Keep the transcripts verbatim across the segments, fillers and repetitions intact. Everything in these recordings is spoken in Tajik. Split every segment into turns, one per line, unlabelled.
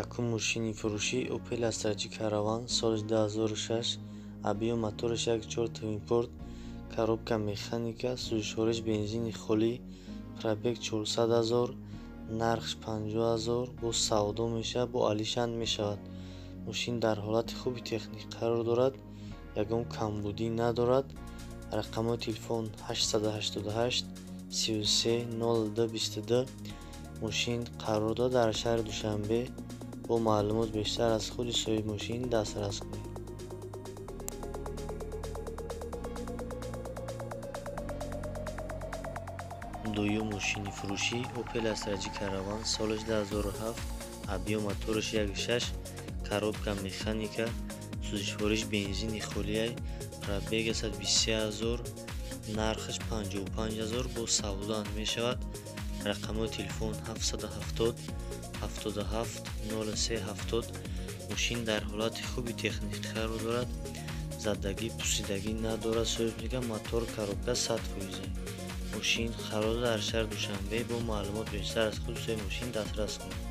Якум мошини фурӯшӣ Opel Astra J Caravan соли ду ҳазору шаш. Абиё мотораш як чорта импорт, коробка механика, сӯзишвориш бензини холӣ, пробег чорсад ҳазор, нархш панҷоҳ ҳазор. Бо савдо мешавад, бо алишанд мешавад. Мошин дар ҳолати хуби техник қарор дорад, ягон камбудӣ надорад. Рақамҳои телефон ҳаштсад ва ҳаштоду ҳашт сию се нол ду бисту ду. Мошин қарор дорад дар шаҳри Душанбе. бо маълумот бештар аз худи соҳиби мошин дастрас кунед. дуюм мошини фурӯшӣ Opel Astra J Caravan соли ду ҳазору ҳафт. Абиё мотораш як шаш, коробка механика, сӯзишвориш бензини холияй, пробеги сад бисту се ҳазор, нархаш панҷоҳу панҷ ҳазор. бо савдоанд мешавад. рақамҳои телефон ҳафтсад ва ҳафтод ҳафтоду ҳафт нол се ҳафтод. мошин дар ҳолати хуби техникӣ қарор дорад, задагӣ пусидагӣ надорад. соҳиб мотор коробка сад фоиза. мошин қарор дар шаҳри Душанбе. бо маълумот бештар аз худи соҳиби мошин дастрас кунед.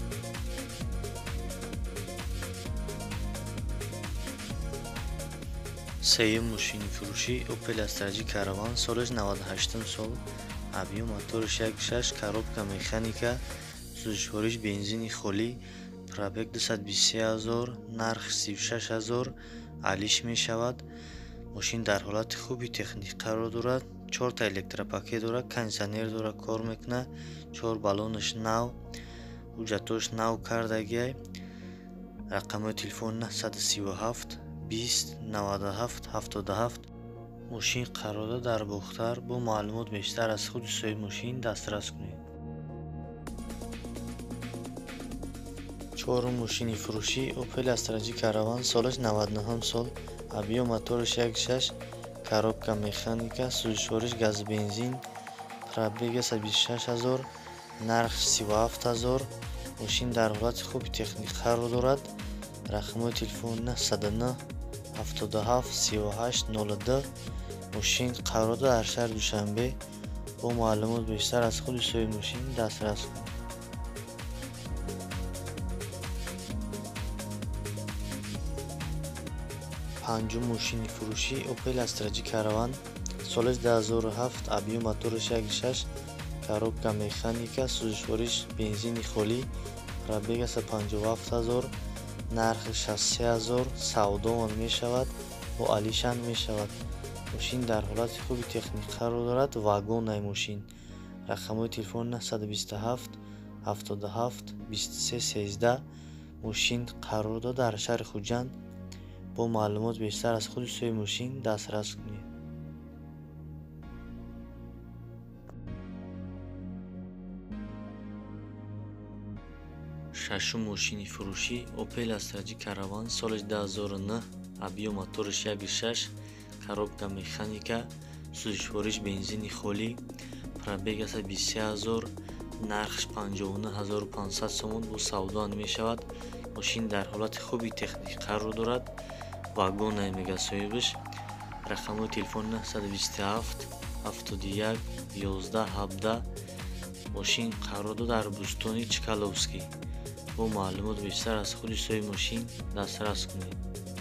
сеюм мошини фурӯшӣ Opel Astra J Caravan соли наваду ҳаштум сол. Абиё мотораш як шаш, коробка механика, сӯзишвориш бензини холӣ, пробег дусад бисту се ҳазор, нарх сию шаш ҳазор. алиш мешавад. мошин дар ҳолати хуби техникӣ қарор дорад, чорта электропакет дорад, кондитсионер дорад, кор мекунад, чор баллонаш нав, ҳуҷҷатош нав кардагиай. рақамҳои телефон наҳсаду сиву ҳафт бист наваду ҳафт ҳафтоду ҳафт. мошин қарор дорад дар бохтар. бо маълумот бештар аз худи соҳиби мошин дастрас кунед. чорум мошини фурӯшӣ Opel Astra J Caravan соли наваду нӯҳум сол. Абиё мотораш як шаш, коробка механика, сӯзишвориш газу бензин, пробеги сад бисту шаш ҳазор, нарх сиву ҳафт ҳазор. мошин дар ҳолати хуби техникӣ қарор дорад. рақамҳои телефон наҳсаду нӯҳ ҳафтоду ҳафт сию ҳашт нолу ду. мошин қарор дорад дар шаҳри Душанбе. бо маълумот бештар аз худи соҳиби мошин дастрас кунед. панҷум мошини фурӯшӣ Opel Astra J Caravan соли ду ҳазору ҳафт. Абиё мотораш як шаш, коробка механика, сӯзишвориш бензини холӣ, пробеги сад и панҷоҳу ҳафт ҳазор, нархи шасту се ҳазор. савдоанд мешавад, бо алишанд мешавад. мошин дар ҳолати хуби техникӣ қарор дорад, вагонай мошин. рақамҳои телефон наҳсаду бисту ҳафт ҳафтоду ҳафт бисту се сездаҳ. мошин қарор дорад дар шаҳри Хуҷанд. бо маълумот бештар аз худи соҳиби мошин дастрас кунед. шашум мошини фурӯшӣ Opel Astra J Caravan соли ду ҳазору нӯҳ. Абиё мотораш як шаш, коробка механика, сӯзишвориш бензини холӣ, пробеги сад и бисту се ҳазор, нархш панҷоҳу нӯҳ ҳазору панҷсад сомон. бо савдоанд мешавад. мошин дар ҳолати хуби техникӣ қарор дорад, вагонай мега соҳибаш. рақамҳои телефон наҳсаду бисту ҳафт ҳафтоду як ёздаҳ ҳабдаҳ. мошин қарор дорад дар бустони Чкаловский. бо маълумот бештар аз худи соҳиби мошин дастрас кунед.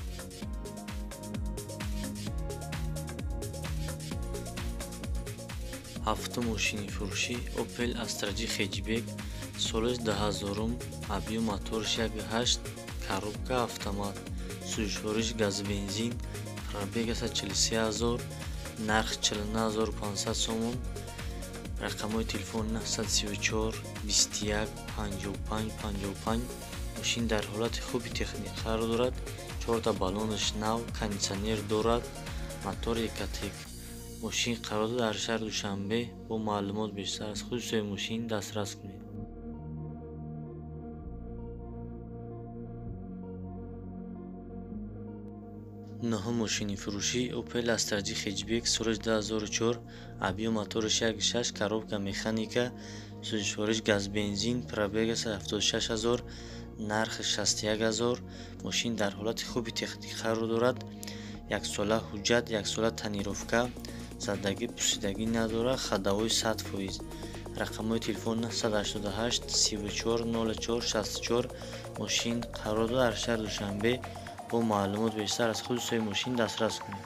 ҳафтум мошини фурӯшӣ Opel Astra J Hatchback соли ду ҳазорум. Абиё мотораш як ҳашт, коробка автомат, сӯзишвориш газу бензин, пробеги сад и чилу се ҳазор, нарх чилу нӯҳ ҳазору панҷсад сомон. рақамҳои телефон наҳсаду сиву чор бисту як панҷоҳу панҷ панҷоҳу панҷ. мошин дар ҳолати хуби техникӣ қарор дорад, чорта баллонаш нав, кондитсионер дорад, мотор екатек. мошин қарор дорад дар шаҳри Душанбе. бо маълумот бештар аз худи соҳиби мошин дастрас кунед. нӯҳум мошини фурӯшӣ Opel Astra J Hatchback соли ду ҳазору чор. Абиё мотораш як шаш, коробка механика, сӯзишвориш газу бензин, пробеги сад и ҳафтоду шаш ҳазор, нархи шасту як ҳазор. мошин дар ҳолати хуби техникӣ қарор дорад, яксола ҳуҷҷат, яксола тонировка, задагӣ пусидагӣ надорад, ходовой сад фоиз. рақамҳои телефон нахсад ҳаштоду ҳашт сиву чор нолу чор шасту чор. мошин қарор дорад дар шаҳри Душанбе. бо маълумот бештар аз худи соҳиби мошин дастрас кунед.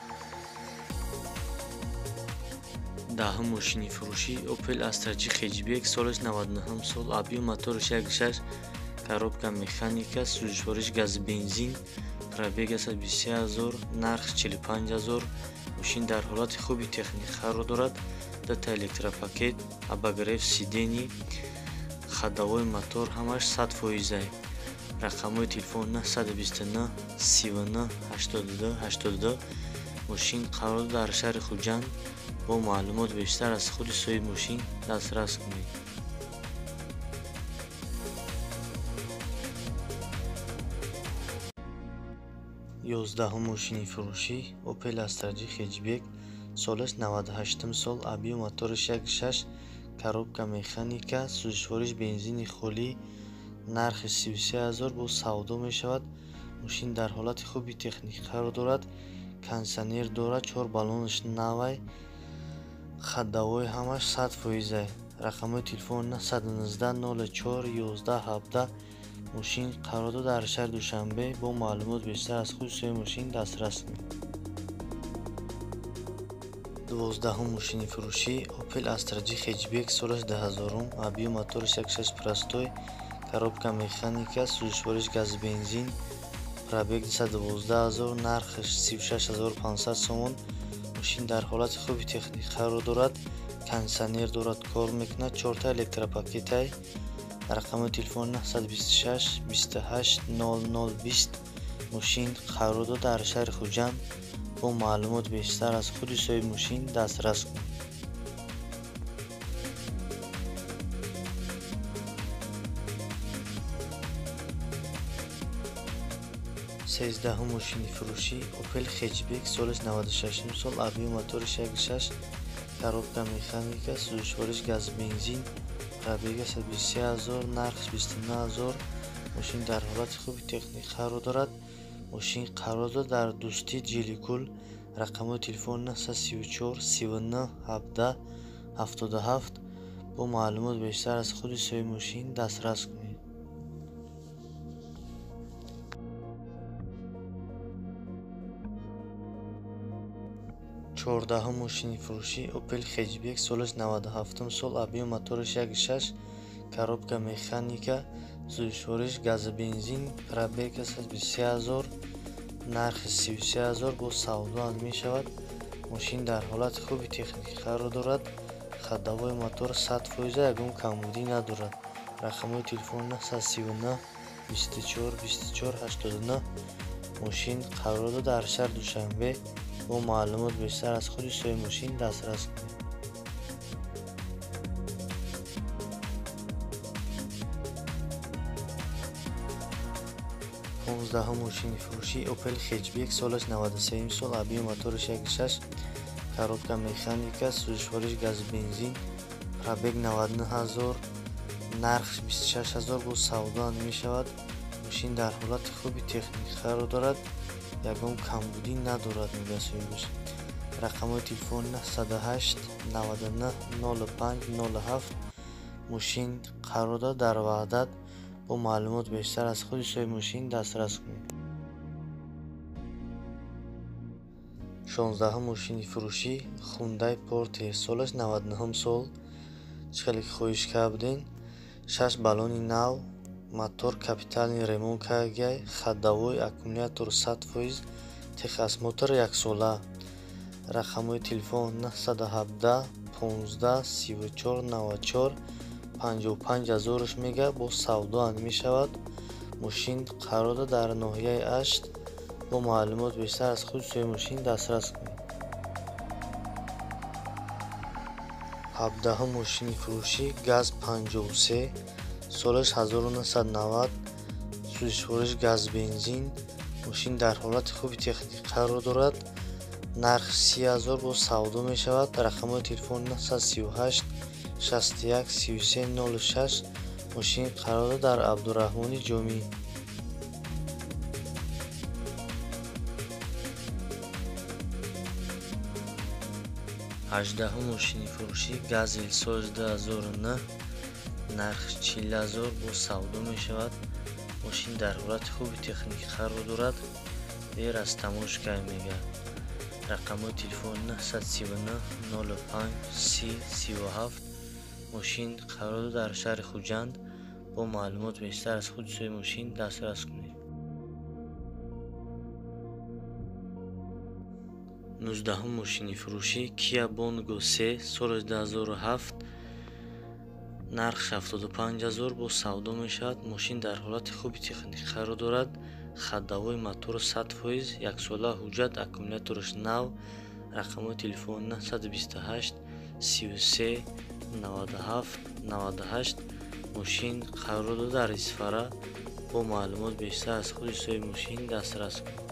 даҳум мошини фурӯшӣ Opel Astra G хеҷбек, солаш наваду наҳум сол, объем мотораш як шаш, коробка механика, сӯзишвориш гази бензин, пробег сад бисту се ҳазор, нарх чилу панҷ ҳазор. мошин дар ҳолати хуби техник қарор дорад. Дата электропакет, обогрев сидени, ходовой мотор ҳамаш сад фоиза. рақамҳои телефон нахсад бисту нӯҳ сиву нӯҳ ҳаштоду ду ҳаштоду ду. мошин қарор дар шаҳри Хуҷанд. бо маълумот бештар аз худи соҳиби мошин дастрас кунед. ёздаҳум мошини фурӯшӣ Opel Astra G хеҷбек, солаш наваду ҳаштум сол, объем мотораш як шаш, коробка механика, сӯзишвориш бензини холӣ, нархи сиву се ҳазор бо савдо мешавад. мошин дар ҳолати хуби техник қарор дорад. кондитсионер дорад, чор баллонаш навай, ходовой ҳамаш сад фоиза. рақамҳои телефон нахсад нуздаҳ нолу чор ёздаҳ ҳабдаҳ. мошин қарор дорад дар шаҳри Душанбе. бо маълумот бештар аз худи соҳиби мошин дастрас кунед. дувоздаҳум мошини фурӯшӣ Opel Astra G хеҷбек, солаш дуҳазорум, объем мотораш як шаш простой, коробка механика, сӯзишвориш гази бензин, пробег дусад дувоздаҳ ҳазор, нархаш сиву шаш ҳазору панҷсад сомон. мошин дар ҳолати хуби техник қарор дорад. кондитсионер дорад, кор мекунад, чорта электропакетай. рақамҳои телефон нахсад бисту шаш бисту ҳашт нолу нолу бист. мошин қарор дорад дар шаҳри Хуҷанд. бо маълумот бештар аз худи соҳиби мошин дастрас кунед. сенздаҳум мошини фурӯшӣ Opel хеҷбек, солаш наваду шашум сол, объем мотораш як шаш, коробка механика, сӯзишвориш гази бензин, пробег сад бисту се ҳазор, нархш бисту нӯҳ ҳазор. мошин дар ҳолати хуби техник қарор дорад. мошин қарор дорад дар Дӯстӣ Ҷиликӯл. рақамҳои телефон нахсад сиву чор сиву нӯҳ ҳабдаҳ ҳафтоду ҳафт. бо маълумот бештар аз худи соҳиби мошин дастрас кунед. чордаҳум мошини фурӯшӣ Opel хеҷбек, солаш наваду ҳафтум сол, объем мотораш як шаш, коробка механика, сӯзишвориш гази бензин, пробег сад бисту се ҳазор, нархи сиву се ҳазор бо савдо ҳал мешавад. мошин дар ҳолати хуби техник қарор дорад. ходовой мотор сад фоиза, ягон камбудӣ надорад. рақамҳои телефон нахсад сиву нӯҳ бисту чор бисту чор ҳаштоду нӯҳ. мошин қарор дорад дар шаҳри Душанбе. бо маълумот бештар аз худи соҳиби мошин дастрас кунед. понздаҳум мошини фурӯшӣ Opel хеҷбек, солаш наваду сеюм сол, объем мотораш як шаш, коробка механика, сӯзишвориш гази бензин, пробег наваду нӯҳ ҳазор, нархш бисту шаш ҳазор бо савдо ҳал мешавад. мошин дар ҳолати хуби техник қарор дорад. ягон камбудӣ надорад. мегасоибаш. рақамҳои телефон нахсаду ҳашт наваду нӯҳ нолу панҷ нолу ҳафт. мошин қарор дорад дар Ваҳдат. бо маълумот бештар аз худи соҳиби мошин дастрас кунед. шонздаҳум мошини фурӯшӣ Hyundai Porter, солаш наваду нӯҳум сол. чӣ хеле ки хоҳиш карден. шаш баллони нав, мотор капитални ремонт кардагай, ходовой, аккумулятор сад фоиз, техосмотр яксола. рақамҳои телефон нахсаду ҳабдаҳ понздаҳ сиву чор наваду чор панҷоҳу панҷ ҳазораш мега, бо савдо ҳал мешавад. мошин қарор дорад дар ноҳияи ашт. бо маълумот бештар аз худи соҳиби мошин дастрас кунед. ҳабдаҳум мошини фурӯшӣ газ панҷоҳу се, солаш ҳазору нӯҳсаду навад, сӯзишвориш гази бензин. мошин дар ҳолати хуби техник қарор дорад. нарх си ҳазор бо савдо мешавад. рақамҳои телефон нахсад сиву ҳашт шасту як сиву се нолу шаш. мошин қарор дорад дар Абдураҳмони Ҷомӣ. ҳаждаҳум мошини фурӯшӣ газел соли ду ҳазору нӯҳ нархи чил ҳазор бо савдо мешавад. мошин дар ҳолати хуби техникӣ қарор дорад. дер аз тамош кай мега. рақамҳои телефон нӯҳ сад сию нӯҳ нол панҷ си сию ҳафт. мошин қарор дар шаҳри хуҷанд. бо маълумот бештар аз ҳудисои мошин дастрас кунед. нуздаҳум мошини фурӯшӣ Kia Bongo се соли ду ҳазору ҳафт нархи ҳафтоду панҷ ҳазор бо савдо мешавад. мошин дар ҳолати хуби техникӣ қарор дорад. хаддавои мотор сад фоиз, яксола ҳуҷҷат, аккумулятораш нав. рақамҳои телефон нӯҳ сад бисту ҳашт сию се наводу ҳафт наводу ҳашт. мошин қарор дорад дар истифара. бо маълумот бештар аз ҳудисои мошин дастрас кунед.